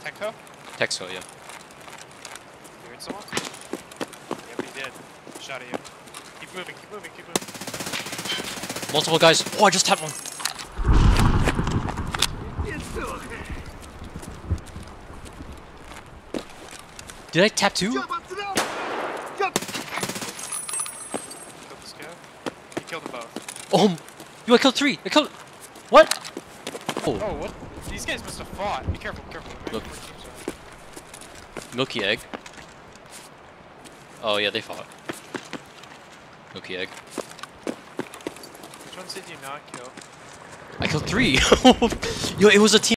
Techco? Texo, yeah. You heard someone? Yeah, but he did. Shot at you. Keep moving, keep moving, keep moving. Multiple guys. Oh, I just tapped one. Did I tap two? Killed this guy. He killed them both. Oh, yo, I killed three. I killed. What? Oh, what? These guys must have fought. Be careful, be careful. Look. Milky egg. Oh yeah, they fought. Milky egg. Which ones did you not kill? I killed three. Yo, it was a team.